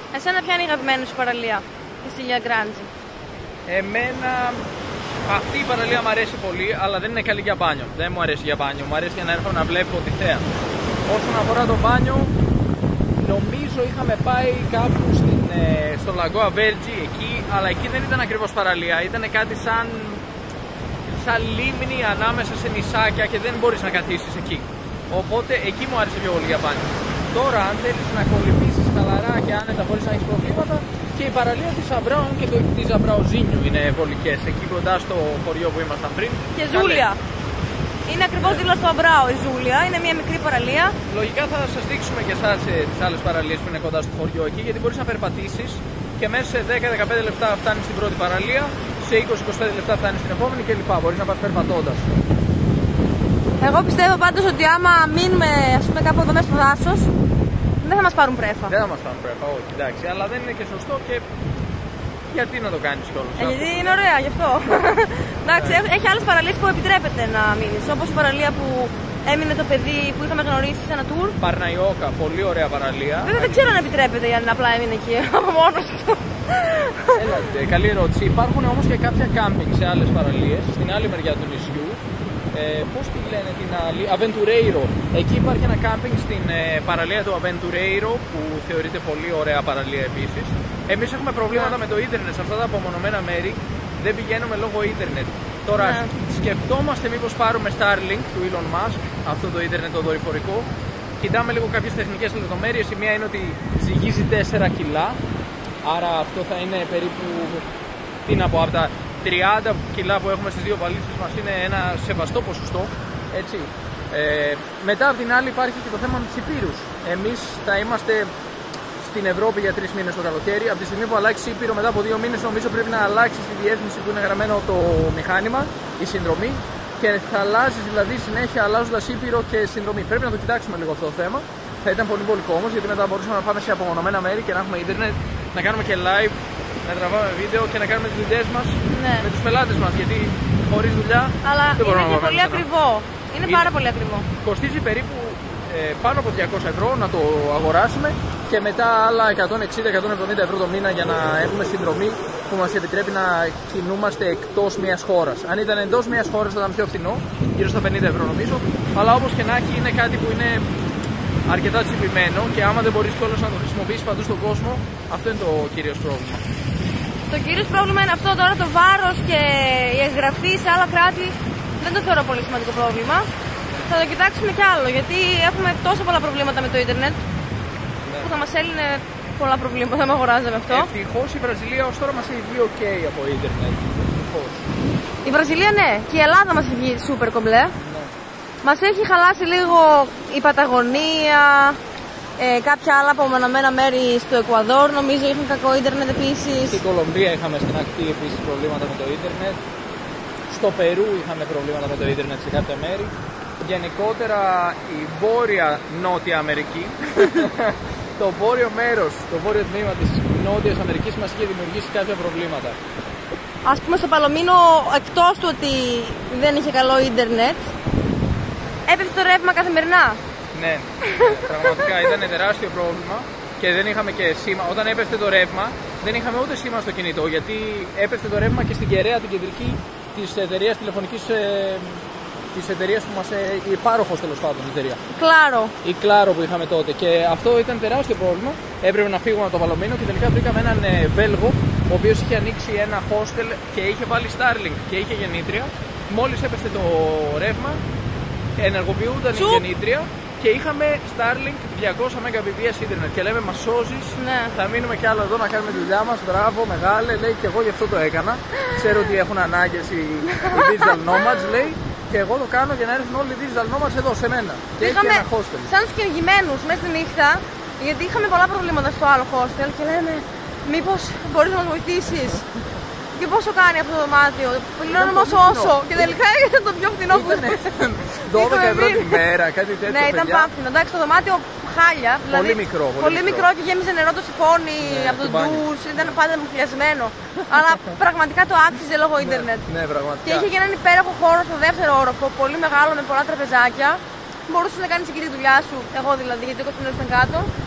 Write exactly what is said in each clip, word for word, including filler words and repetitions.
Εσένα ποια είναι η αγαπημένη σου παραλία, η Σίλια Γκράντζι? Εμένα αυτή η παραλία μου αρέσει πολύ, αλλά δεν είναι καλή για μπάνιο. Δεν μου αρέσει για μπάνιο, μου αρέσει για να έρχομαι να βλέπω τη θέα. Όσον αφορά το μπάνιο, νομίζω είχαμε πάει κάπου στην, ε, στο Λαγκόα Βέρτζι εκεί, αλλά εκεί δεν ήταν ακριβώς παραλία, ήταν κάτι σαν, σαν λίμνη ανάμεσα σε νησάκια και δεν μπορείς να καθίσεις εκεί. Οπότε εκεί μου άρεσε πιο πολύ για μπάνιο. Τώρα, αν θέλεις να κολυμπήσεις χαλαρά και άνετα χωρίς να έχεις προβλήματα, και η παραλία της Αμπράου και το της Αμπραουζίνιου είναι βολικές, εκεί κοντά στο χωριό που ήμασταν πριν. Και Ζούλια. Είναι ακριβώς δίπλα στο Αμπράου η Ζούλια, είναι μια μικρή παραλία. Λογικά θα σας δείξουμε και εσάς τις άλλες παραλίες που είναι κοντά στο χωριό εκεί, γιατί μπορείς να περπατήσεις και μέσα σε δέκα με δεκαπέντε λεπτά φτάνεις στην πρώτη παραλία, σε είκοσι με είκοσι πέντε λεπτά φτάνεις στην επόμενη κλπ. Μπορείς να πας περπατώντας. Εγώ πιστεύω πάντως ότι άμα μείνουμε ας πούμε κάπου εδώ μέσα στο δάσος, δεν θα μας πάρουν πρέφα. Δεν θα μας πάρουν πρέφα, όχι, εντάξει, αλλά δεν είναι και σωστό και γιατί να το κάνεις κιόλας. Ε, γιατί είναι ωραία γι' αυτό. Εντάξει, έχει άλλες παραλίες που επιτρέπεται να μείνεις, όπως η παραλία που έμεινε το παιδί που είχαμε γνωρίσει σε ένα tour. Παρναϊόκα, πολύ ωραία παραλία. Βέβαια δεν ξέρω αν επιτρέπεται για να απλά έμεινε εκεί από μόνος του. Έλατε, καλή ερώτηση. Υπάρχουν όμως και κάποια κάμπινγκ σε άλλες παραλίες, στην άλλη μεριά του νησιού. Ε, πώς τη λένε την άλλη, Aventureiro. Εκεί υπάρχει ένα κάμπινγκ στην ε, παραλία του Aventureiro που θεωρείται πολύ ωραία παραλία επίσης. Εμείς έχουμε προβλήματα yeah. με το ίντερνετ σε αυτά τα απομονωμένα μέρη. Δεν πηγαίνουμε λόγω ίντερνετ. Τώρα yeah. σκεφτόμαστε μήπως πάρουμε Starlink του Elon Musk, αυτό το ίντερνετ το δορυφορικό. Κοιτάμε λίγο κάποιες τεχνικές λεπτομέρειες. Η μία είναι ότι ζυγίζει τέσσερα κιλά. Άρα αυτό θα είναι περίπου, τι να πω, από τα τριάντα κιλά που έχουμε στις δύο βαλίτσες μας είναι ένα σεβαστό ποσοστό, έτσι. Ε, μετά από την άλλη υπάρχει και το θέμα με τις Υπήρους. Εμείς θα είμαστε στην Ευρώπη για τρεις μήνες το καλοκαίρι. Από τη στιγμή που αλλάξει Ήπειρο μετά από δύο μήνες νομίζω πρέπει να αλλάξει τη διεύθυνση που είναι γραμμένο το μηχάνημα, η συνδρομή, και θα αλλάζει δηλαδή συνέχεια αλλάζοντας Ήπειρο και συνδρομή. Πρέπει να το κοιτάξουμε λίγο αυτό το θέμα. Θα ήταν πολύ βολικό όμως, γιατί μετά μπορούσαμε να πάμε σε απομονωμένα μέρη και να έχουμε ίντερνετ, να κάνουμε και live, να τραβάμε βίντεο και να κάνουμε τις δουλειές μας ναι. με τους πελάτες μας, γιατί χωρίς δουλειά αλλά δεν μπορούμε είναι να και πολύ ακριβό. Είναι, είναι πάρα πολύ ακριβό. Κοστίζει περίπου ε, πάνω από διακόσια ευρώ να το αγοράσουμε και μετά άλλα εκατόν εξήντα με εκατόν εβδομήντα ευρώ το μήνα για να έχουμε συνδρομή που μας επιτρέπει να κινούμαστε εκτός μιας χώρας. Αν ήταν εντός μιας χώρας θα ήταν πιο φθηνό, γύρω στα πενήντα ευρώ νομίζω, αλλά όπως και να έχει είναι κάτι που είναι αρκετά τσιπημένο και άμα δεν μπορείς κιόλας να το χρησιμοποιήσεις παντού στον κόσμο, αυτό είναι το κυρίως πρόβλημα. Το κυρίως πρόβλημα είναι αυτό τώρα, το βάρος και η εγγραφή σε άλλα κράτη δεν το θεωρώ πολύ σημαντικό πρόβλημα. Θα το κοιτάξουμε κι άλλο, γιατί έχουμε τόσο πολλά προβλήματα με το ίντερνετ ναι. που θα μας έλυνε πολλά προβλήματα, θα με αγοράζαμε αυτό. Ευτυχώς η Βραζιλία ως τώρα μας έχει βγει ok από ίντερνετ. Ευτυχώς. Η Βραζιλία ναι, και η Ελλάδα μας έχει βγει super κομπλέ. Ναι. Μας έχει χαλάσει λίγο η Παταγωνία, ε, κάποια άλλα απομονωμένα μέρη στο Εκουαδόρ, νομίζω είχαν κακό ίντερνετ επίσης. Στην Κολομβία είχαμε στην ακτή επίσης προβλήματα με το ίντερνετ. Στο Περού είχαμε προβλήματα με το ίντερνετ σε κάποια μέρη. Γενικότερα η βόρεια-νότια Αμερική, το βόρειο μέρος, το βόρειο τμήμα της Νότιας Αμερικής μας είχε δημιουργήσει κάποια προβλήματα. Ας πούμε στο Παλωμίνο, εκτός του ότι δεν είχε καλό ίντερνετ, έπεφτε το ρεύμα καθημερινά. Ναι, πραγματικά ήταν τεράστιο πρόβλημα και δεν είχαμε και σήμα. Όταν έπεφτε το ρεύμα, δεν είχαμε ούτε σήμα στο κινητό, γιατί έπεφτε το ρεύμα και στην κεραία την κεντρική της εταιρείας τηλεφωνικής, ε, της εταιρείας που μας, ε, η πάροχος τέλος πάντων η εταιρεία. Claro. Η Claro που είχαμε τότε. Και αυτό ήταν τεράστιο πρόβλημα. Έπρεπε να φύγουμε από το Παλωμίνο και τελικά βρήκαμε έναν ε, Βέλγο, ο οποίος είχε ανοίξει ένα hostel και είχε βάλει Starlink και είχε γεννήτρια. Μόλις έπεφτε το ρεύμα, ενεργοποιούνταν η γεννήτρια και είχαμε Starlink διακόσια Mbps ίντερνετ και λέμε μας σώζεις, ναι. θα μείνουμε κι άλλο εδώ να κάνουμε τη δουλειά μας, μπράβο, μεγάλε, λέει, και εγώ γι' αυτό το έκανα. Ξέρω ότι έχουν ανάγκες οι, οι digital nomads, λέει, και εγώ το κάνω για να έρθουν όλοι οι digital nomads εδώ σε μένα. Και είχαμε ένα hostel. Σαν τους κυνηγημένους μέσα στη νύχτα, γιατί είχαμε πολλά προβλήματα στο άλλο hostel και λέμε μήπως μπορείς να μας βοηθήσεις. Και πόσο κάνει αυτό το δωμάτιο, πληρώνουμε όσο όσο. Και τελικά ήταν το πιο φθηνό που ήταν. δώδεκα ευρώ τη μέρα, κάτι τέτοιο. Ναι, ήταν πάμφθηνο. Εντάξει, το δωμάτιο χάλια. Δηλαδή, πολύ μικρό. Πολύ, πολύ μικρό. μικρό και γέμιζε νερό το σιφόνι ναι, από τον ντους. Ήταν πάντα μουφλιασμένο. Αλλά πραγματικά το άξιζε λόγω ίντερνετ. Ναι, πραγματικά. Και είχε και έναν υπέροχο χώρο στο δεύτερο όροφο, πολύ μεγάλο με πολλά τραπεζάκια. Μπορούσε να κάνει εκεί τη δουλειά σου, εγώ δηλαδή, γιατί ο κοστινό ήταν κάτω.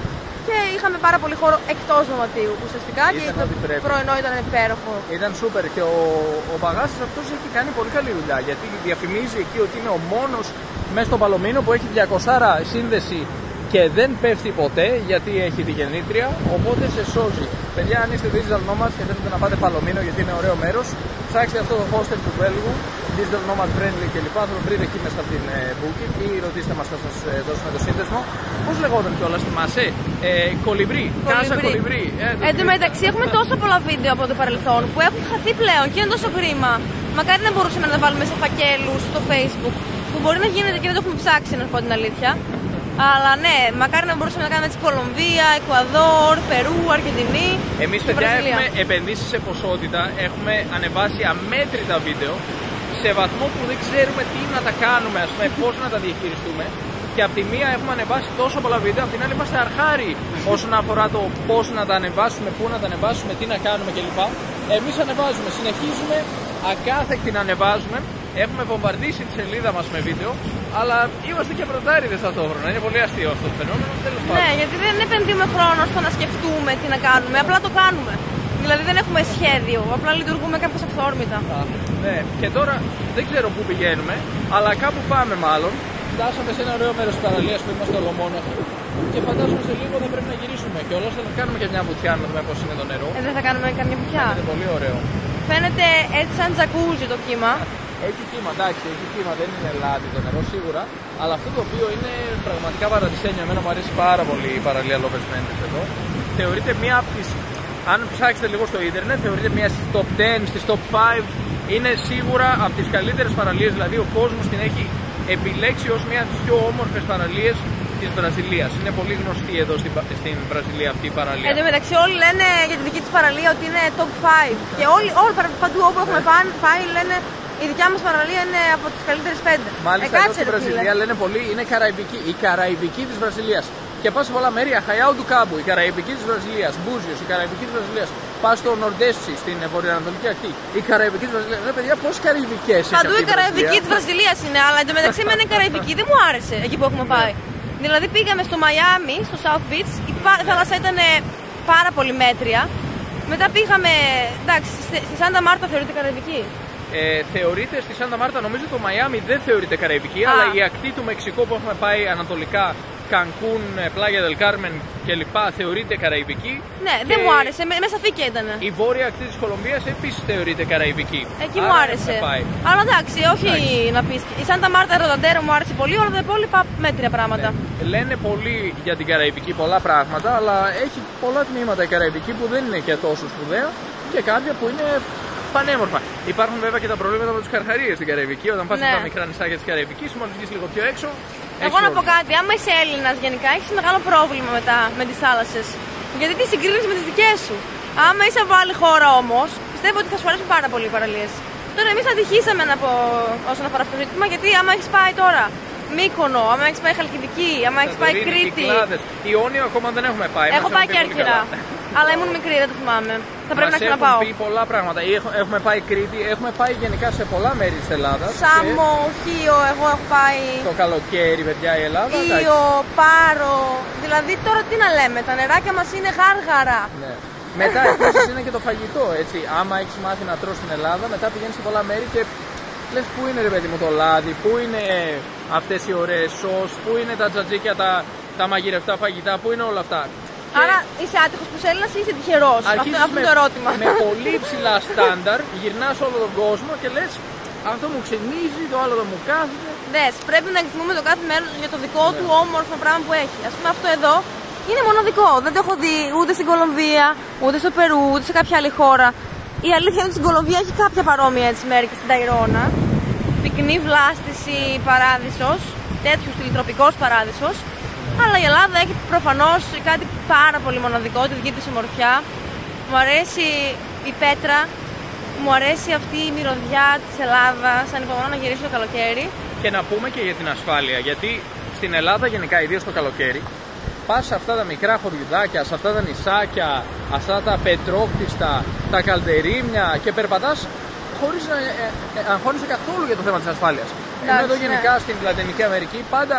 και είχαμε πάρα πολύ χώρο εκτός δωματίου ουσιαστικά και το πρωινό ήταν υπέροχο. Ήταν σούπερ και ο, ο Παγάσης αυτός έχει κάνει πολύ καλή δουλειά γιατί διαφημίζει εκεί ότι είναι ο μόνος μέσα στο Παλωμίνο που έχει διακόσια σύνδεση και δεν πέφτει ποτέ γιατί έχει τη γεννήτρια, οπότε σε σώζει. Παιδιά, αν είστε digital nomads και θέλετε να πάτε Παλωμίνο γιατί είναι ωραίο μέρος, ψάξτε αυτό το hostel του Βέλγου, digital nomad friendly κλπ. Θα το βρείτε εκεί μέσα από την ε, booking ή ρωτήστε μας, θα σας ε, δώσουμε το σύνδεσμο. Πώς λεγόταν κιόλας, θυμάσαι, ε, κολυμπρί, κάσα κολυμπρί. Ε, Εν τω μεταξύ, έχουμε τόσο πολλά βίντεο από το παρελθόν που έχουν χαθεί πλέον και είναι τόσο κρίμα. Μακάρι να μπορούσαμε να τα βάλουμε σε φακέλους στο Facebook, που μπορεί να γίνεται και δεν το έχουμε ψάξει, να πω την αλήθεια. Αλλά ναι, μακάρι να μπορούσαμε να κάνουμε έτσι Κολομβία, Εκουαδόρ, Περού, Αργεντινή. Εμείς, παιδιά, έχουμε επενδύσει σε ποσότητα, έχουμε ανεβάσει αμέτρητα βίντεο σε βαθμό που δεν ξέρουμε τι να τα κάνουμε, ας πούμε, πώς να τα διαχειριστούμε. Και από τη μία έχουμε ανεβάσει τόσο πολλά βίντεο, από την άλλη είμαστε αρχάρι όσον αφορά το πώς να τα ανεβάσουμε, πού να τα ανεβάσουμε, τι να κάνουμε κλπ. Εμείς ανεβάζουμε, συνεχίζουμε ακάθεκτη να ανεβάζουμε. Έχουμε βομβαρδίσει τη σελίδα μας με βίντεο, αλλά είμαστε και πρωτάριδες ταυτόχρονα. Είναι πολύ αστείο αυτό το φαινόμενο. Ναι, γιατί δεν επενδύουμε χρόνο στο να σκεφτούμε τι να κάνουμε, απλά το κάνουμε. Δηλαδή δεν έχουμε σχέδιο, απλά λειτουργούμε κάπως αυθόρμητα. Ναι, και τώρα δεν ξέρω πού πηγαίνουμε, αλλά κάπου πάμε μάλλον. Φτάσαμε σε ένα ωραίο μέρος της παραλίας που είμαστε ολομόναχοι και φαντάζομαι σε λίγο θα πρέπει να γυρίσουμε και όλα θα κάνουμε και μια βουτιά να δούμε πώς είναι το νερό. Ε, δεν θα κάνουμε καμία βουτιά. Είναι πολύ ωραίο. Φαίνεται έτσι σαν τζακούζι το κύμα. Έχει κύμα, εντάξει, έχει κύμα, δεν είναι λάδι το νερό σίγουρα, αλλά αυτό το οποίο είναι πραγματικά παραδεισένιο. Εμένα μου αρέσει πάρα πολύ η παραλία Lovers Mendes εδώ. Θεωρείται μία από τις, αν ψάξετε λίγο στο ίντερνετ, θεωρείται μία στις top δέκα, στις top πέντε. Είναι σίγουρα από τις καλύτερες παραλίες, δηλαδή ο κόσμος την έχει επιλέξει ως μία από τις πιο όμορφες παραλίες της Βραζιλίας. Είναι πολύ γνωστή εδώ στην, στην Βραζιλία αυτή η παραλία. Εν τω μεταξύ, όλοι λένε για τη δική της παραλία ότι είναι top πέντε. Και όλοι, όλοι παντού όπου έχουμε πάει λένε η δικιά μας παραλία είναι από τις καλύτερες πέντε. Μάλιστα, ε, εδώ στην Βραζιλία λένε πολύ, είναι καραϊβική, η καραϊβική της Βραζιλίας. Και πας σε πολλά μέρη, Αχαϊάου του Κάμπου, η καραϊβική της Βραζιλίας, Μπούζιος, η καραϊβική της Βραζιλίας. Πας στο Νορντέσι, στην βορειοανατολική ακτή, η καραϊβική της Βραζιλίας. Ρε παιδιά, πόσες καραϊβικές έχει. Παντού η καραϊβική της Βραζιλίας είναι, αλλά εντωμεταξύ με είναι καραϊβική, δεν μου άρεσε εκεί που έχουμε πάει. Δηλαδή πήγαμε στο Μαϊάμι, στο South Beach, η θάλασσα ήταν πάρα πολύ μέτρια. Μετά πήγαμε, εντάξει, στη Σάντα Μάρτα θεωρείται καραϊβική. Ε, θεωρείται στη Σάντα Μάρτα, νομίζω το Μαϊάμι δεν θεωρείται καραϊβική, Α. αλλά η ακτή του Μεξικού που έχουμε πάει ανατολικά, Κανκούν, Πλάγια Δελ Κάρμεν κλπ. Θεωρείται καραϊβική. Ναι, δεν μου άρεσε, με, μέσα φύκια ήταν. Η βόρεια ακτή της Κολομβίας επίσης θεωρείται καραϊβική. Εκεί Άρα μου άρεσε. Αλλά εντάξει, όχι εντάξει. να πεις. Η Σάντα Μάρτα Ροδαντέρο μου άρεσε πολύ, όλα τα υπόλοιπα μέτρια πράγματα. Ναι. Λένε πολύ για την καραϊβική πολλά πράγματα, αλλά έχει πολλά τμήματα η καραϊβική που δεν είναι και τόσο σπουδαία και κάποια που είναι πανέμορφα. Υπάρχουν βέβαια και τα προβλήματα με τους καρχαρίες στην Καραϊβική. Όταν πας ναι. στα μικρά νησάκια της Καραϊβικής, μόλις βγεις λίγο πιο έξω. Εγώ να πω κάτι, άμα είσαι Έλληνας γενικά, έχεις μεγάλο πρόβλημα μετά με τις θάλασσες. Γιατί τις συγκρίνεις με τις δικές σου. Άμα είσαι από άλλη χώρα όμως, πιστεύω ότι θα σου αρέσουν πάρα πολύ οι παραλίες. Τώρα εμείς ατυχήσαμε να πω όσον αφορά αυτό το ζήτημα, γιατί άμα έχεις πάει τώρα Μύκονο, άμα έχεις πάει Χαλκιδική, άμα έχεις πάει Κρήτη. Ιόνιο ακόμα δεν έχουμε πάει. Έχω πάει και Κέρκυρα. Αλλά ήμουν μικρή, δεν το θυμάμαι. Θα πρέπει μας να ξαναπάω. Έχουμε πει πολλά πράγματα. Έχουμε πάει Κρήτη, έχουμε πάει γενικά σε πολλά μέρη της Ελλάδας. Σάμο, Χίο, εγώ έχω πάει. Το καλοκαίρι, παιδιά, η Ελλάδα. Χίο, Πάρο. Δηλαδή τώρα τι να λέμε, τα νεράκια μας είναι γάργαρα. Ναι. Μετά επίσης είναι και το φαγητό, έτσι. Άμα έχεις μάθει να τρως στην Ελλάδα, μετά πηγαίνεις σε πολλά μέρη και λες πού είναι ρε παιδί μου το λάδι, πού είναι αυτές οι ωραίες σως, πού είναι τα τζατζίκια, τα, τα μαγειρευτά φαγητά, πού είναι όλα αυτά. Άρα είσαι άτυχος που Έλληνας ή είσαι τυχερός, αυτό, αυτό είναι το ερώτημα. Με πολύ ψηλά στάνταρ γυρνάς όλο τον κόσμο και λες αυτό μου ξενίζει, το άλλο δεν μου κάθεται. Δες, πρέπει να εκτιμούμε το κάθε μέρος για το δικό ναι. του όμορφο πράγμα που έχει. Ας πούμε αυτό εδώ είναι μοναδικό, δεν το έχω δει ούτε στην Κολομβία, ούτε στο Περού, ούτε σε κάποια άλλη χώρα. Η αλήθεια είναι ότι στην Κολομβία έχει κάποια παρόμοια έτσι μέρη και στην Ταϊρώνα. Πυκνή βλάστηση παράδεισος, τέτοιου στυλιτροπικός παράδεισος. Αλλά η Ελλάδα έχει προφανώς κάτι πάρα πολύ μοναδικό, τη δική της ομορφιά. Μου αρέσει η πέτρα, μου αρέσει αυτή η μυρωδιά της Ελλάδας, ανυπομονώ να γυρίσω το καλοκαίρι. Και να πούμε και για την ασφάλεια, γιατί στην Ελλάδα γενικά, ιδίως το καλοκαίρι, πας σε αυτά τα μικρά χωριουδάκια, σε αυτά τα νησάκια, αυτά τα πετρόκτιστα, τα καλτερίμια και περπατάς χωρίς να ε, ε, αγχώνεσαι καθόλου για το θέμα της ασφάλειας. Ενώ εδώ γενικά ναι. στην Λατινική Αμερική πάντα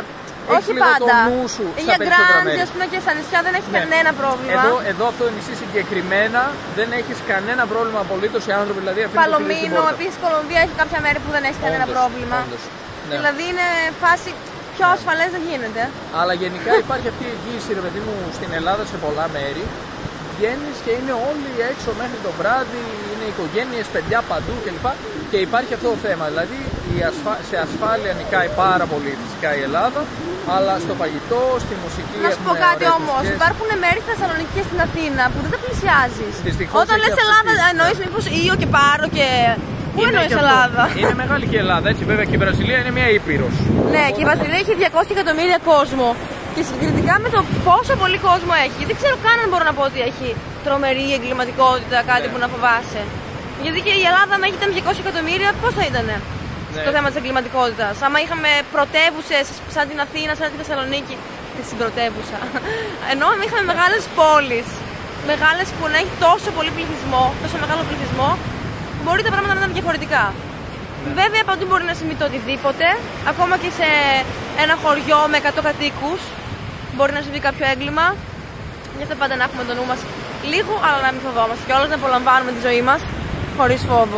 έχεις λίγο πάντα. το νου σου στα για περισσότερα γκράντι, μέρη. ας πούμε, και στα νησιά δεν έχει Ναι. κανένα πρόβλημα. Εδώ, εδώ αυτό το νησί συγκεκριμένα δεν έχεις κανένα πρόβλημα απολύτως, οι άνθρωποι δηλαδή αφήνουν το κλειδί στην Παλωμίνο, πόρτα. επίσης Κολομβία έχει κάποια μέρη που δεν έχει κανένα Όντως, πρόβλημα. όντως, ναι. Δηλαδή είναι φάση πιο ασφαλές δεν γίνεται. Αλλά γενικά υπάρχει αυτή η εγγύηση, ρε παιδί μου, στην Ελλάδα σε πολλά μέρη. Βγαίνεις και είναι όλοι έξω μέχρι το βράδυ, είναι οικογένειες, παιδιά παντού κλπ. Και υπάρχει αυτό το θέμα. Δηλαδή η ασφα... σε ασφάλεια νικάει πάρα πολύ φυσικά η Ελλάδα, αλλά στο φαγητό, στη μουσική. Να σου πω έχουμε κάτι ωραίες όμως. μουσικές. Υπάρχουν μέρη στη Θεσσαλονίκη και στην Αθήνα που δεν τα πλησιάζεις. Δυστυχώς Όταν έχει λες αυτή Ελλάδα, τη- εννοείς μήπως Ήο και Πάρο και. Πού Είναι εννοείς και αυτό. Ελλάδα? Είναι μεγάλη και η Ελλάδα, έτσι. Βέβαια και η Βραζιλία είναι μια ήπειρος. Ναι, και η Βραζιλία έχει διακόσια εκατομμύρια κόσμο. Και συγκριτικά με το πόσο πολύ κόσμο έχει, δεν ξέρω καν αν μπορώ να πω ότι έχει τρομερή εγκληματικότητα, κάτι Ναι. που να φοβάσαι. Γιατί και η Ελλάδα, αν ήταν διακόσια εκατομμύρια, πώς θα ήταν Ναι. στο θέμα της εγκληματικότητας? Άμα είχαμε πρωτεύουσες σαν την Αθήνα, σαν τη Θεσσαλονίκη, τη συμπρωτεύουσα. Ενώ αν είχαμε μεγάλες πόλεις, μεγάλες που να έχει τόσο πολύ πληθυσμό, τόσο μεγάλο πληθυσμό, μπορεί τα πράγματα να ήταν διαφορετικά. Βέβαια παντού μπορεί να συμβεί το οτιδήποτε, ακόμα και σε ένα χωριό με εκατό κατοίκους μπορεί να συμβεί κάποιο έγκλημα. Γι' αυτό πάντα να έχουμε το νου μας λίγο, αλλά να μην φοβόμαστε και όλες να απολαμβάνουμε τη ζωή μας χωρίς φόβο.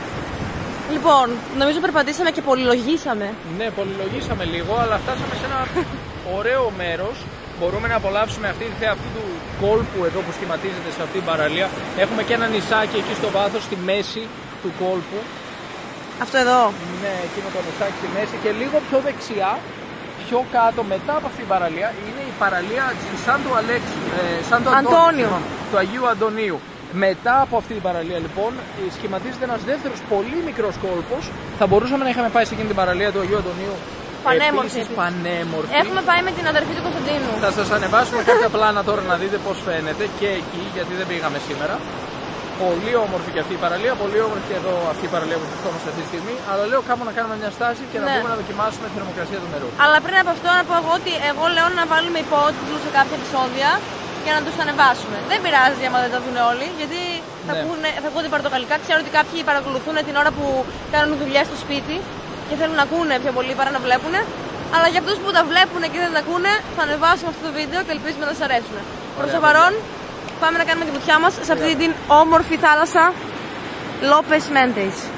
Λοιπόν, νομίζω περπατήσαμε και πολυλογήσαμε. Ναι, πολυλογήσαμε λίγο, αλλά φτάσαμε σε ένα ωραίο μέρος. Μπορούμε να απολαύσουμε αυτή τη θέα αυτού του κόλπου εδώ που σχηματίζεται σε αυτή την παραλία. Έχουμε και ένα νησάκι εκεί στο βάθος, στη μέση του κόλπου. Αυτό εδώ. Ναι, εκείνο το νησάκι στη μέση και λίγο πιο δεξιά, πιο κάτω μετά από αυτή την παραλία, είναι η παραλία Σαν του Αλέξ, ε, Σαν του Αντώνιο, Αντώνιο. συγγνώμη, του Αγίου Αντωνίου. Μετά από αυτή την παραλία λοιπόν σχηματίζεται ένας δεύτερος πολύ μικρός κόλπος. Θα μπορούσαμε να είχαμε πάει σε εκείνη την παραλία του Αγίου Αντωνίου. Πανέμορφη. Επίσης πανέμορφη. Έχουμε πάει με την αδερφή του Κωνσταντίνου. Θα σας ανεβάσουμε κάποια πλάνα τώρα να δείτε πώς φαίνεται και εκεί, γιατί δεν πήγαμε σήμερα. Πολύ όμορφη και αυτή η παραλία, πολύ όμορφη και εδώ αυτή η παραλία που βρισκόμαστε αυτή τη στιγμή. Αλλά λέω κάπου να κάνουμε μια στάση και να Ναι. μπορούμε να δοκιμάσουμε τη θερμοκρασία του νερού. Αλλά πριν από αυτό να πω εγώ ότι εγώ λέω να βάλουμε υπότιτλους σε κάποια επεισόδια και να τους ανεβάσουμε. Δεν πειράζει άμα δεν τα δουν όλοι, γιατί θα, Ναι. ακούνε, θα ακούνε πορτοκαλικά. Ξέρω ότι κάποιοι παρακολουθούν την ώρα που κάνουν δουλειές στο σπίτι και θέλουν να ακούνε πιο πολύ παρά να βλέπουν. Αλλά για αυτούς που τα βλέπουν και δεν τα ακούνε, θα ανεβάσουμε αυτό το βίντεο και ελπίζουμε να σας αρέσουν. Προς το παρόν, πάμε να κάνουμε τη βουτιά μας σε αυτή την όμορφη θάλασσα Λόπες Μέντες.